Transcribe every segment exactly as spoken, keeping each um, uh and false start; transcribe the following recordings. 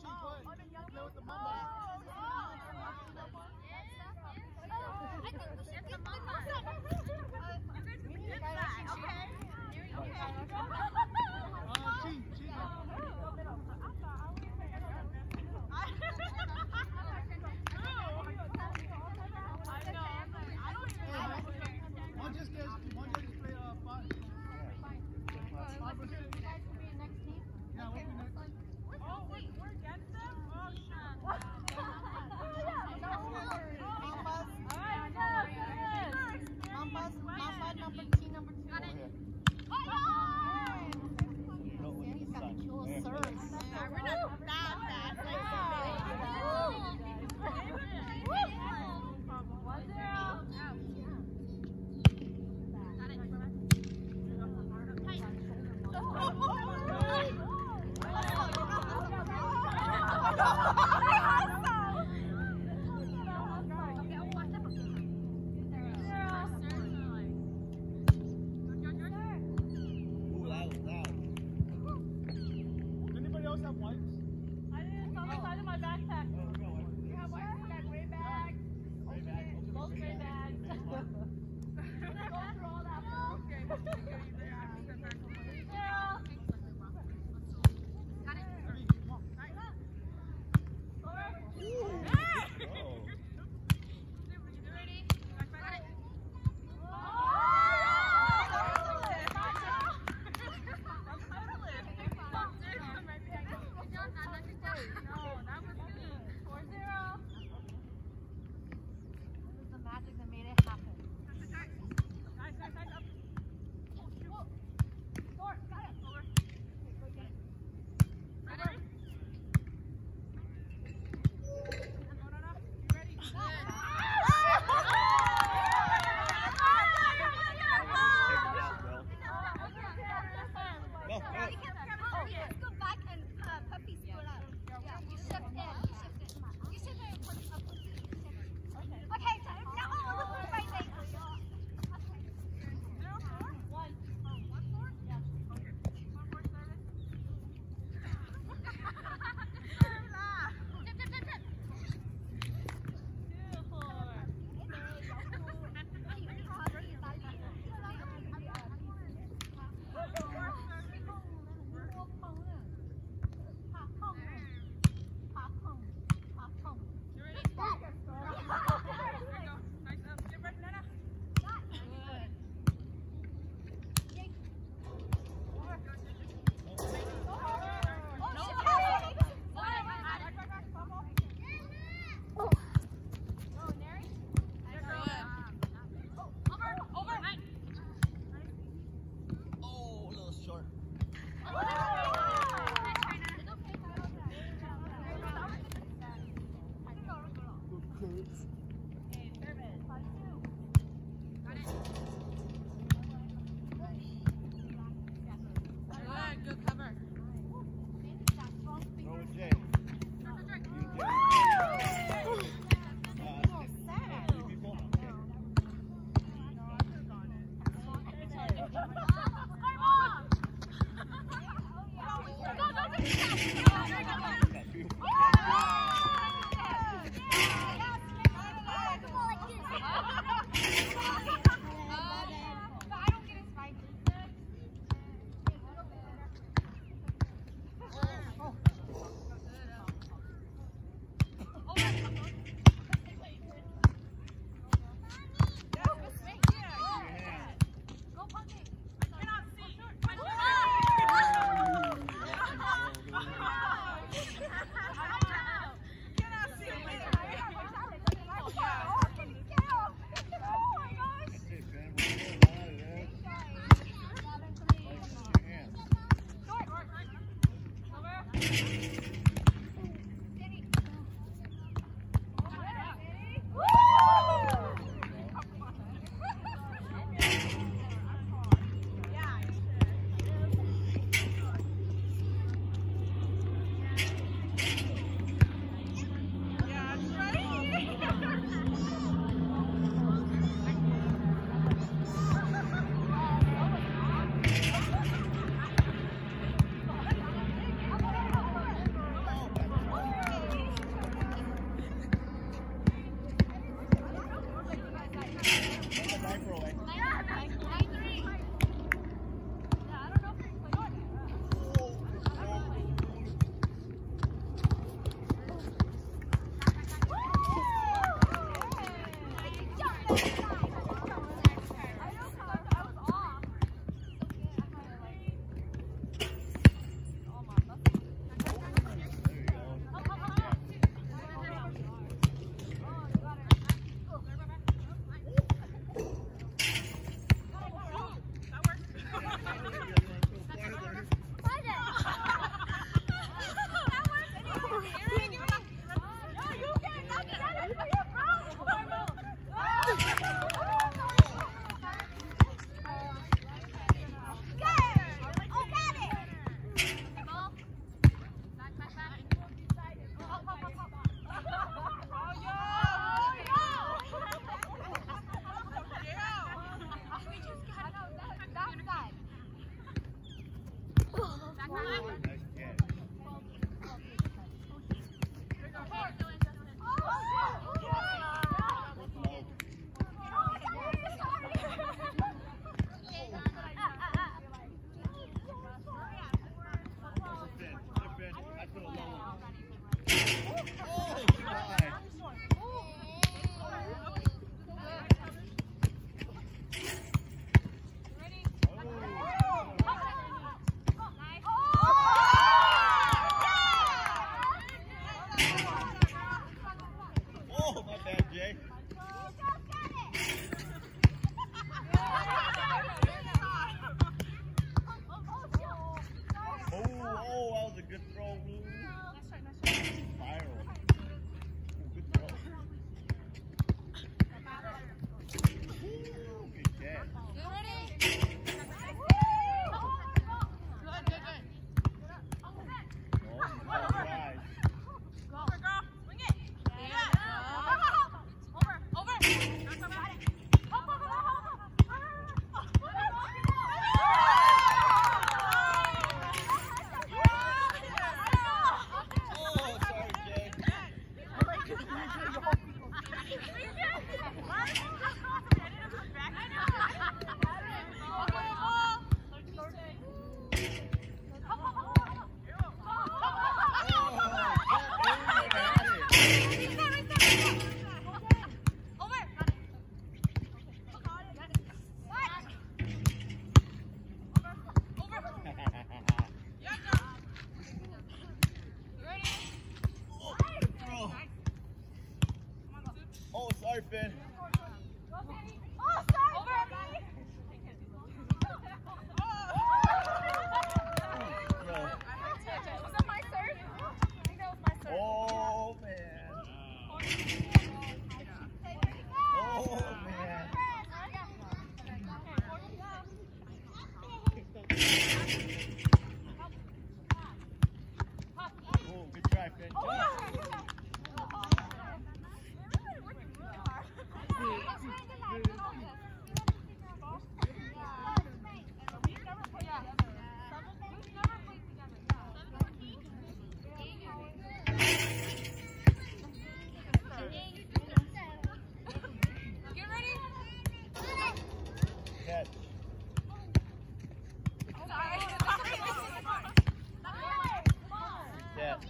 put. Play with the Mombas. I think we should get the Mombas. Okay. Oh, cheat, cheat. One just gets, one just play uh, five. Five or six. Yeah, we'll be next. Oh, wait, we're against them? Oh, shit. Mombas, Mamba number T number two. Got it. Sandy's got the cool serves. We're not that fast. Like, one zero. Got it. Anybody else have wipes? I didn't. It's on the side of my backpack. You have white back, gray bag. Both gray bags. Go through all that. Okay. Zero. Got it. Good cover. Oh! Finn. Oh man. Oh man. Oh, good try, Finn. Catch. Catch.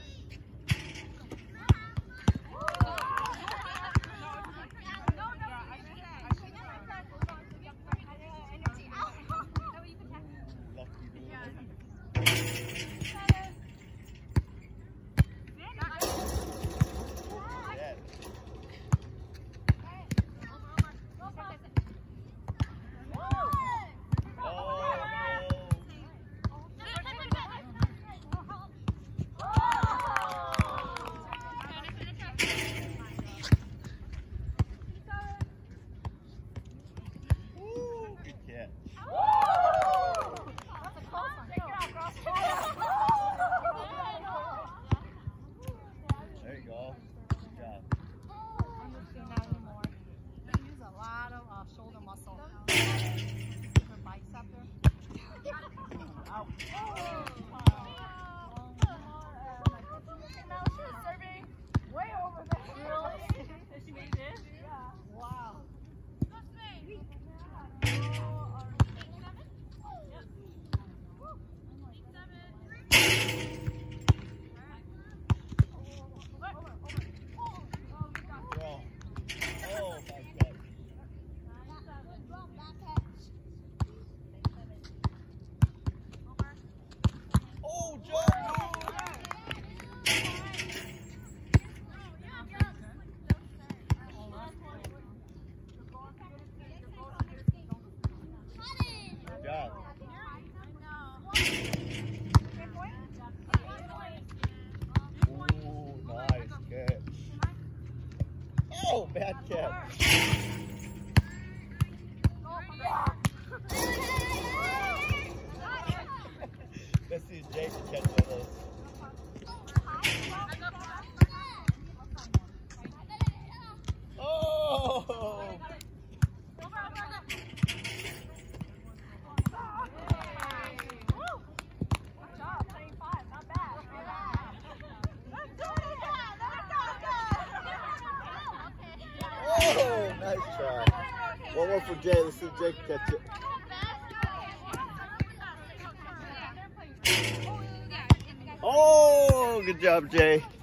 There you go. Good job. I'm not doing that anymore. You use a lot of uh, shoulder muscle. Her bicep there. Ouch. Now she's serving way over there. Really? Did she make it? Yeah. Wow. Girl. Oh, my God. bad catch. Let's see if Jay can catch one of those. Oh! Oh, nice try. One more for Jay. Let's see if Jay can catch it. Oh, good job, Jay.